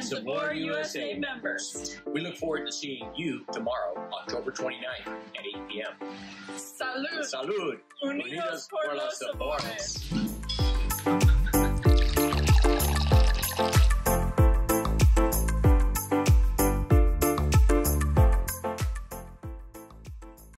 Sabor USA members. We look forward to seeing you tomorrow, October 29th at 8 p.m. Salud. Salud. Unidos por los sabores.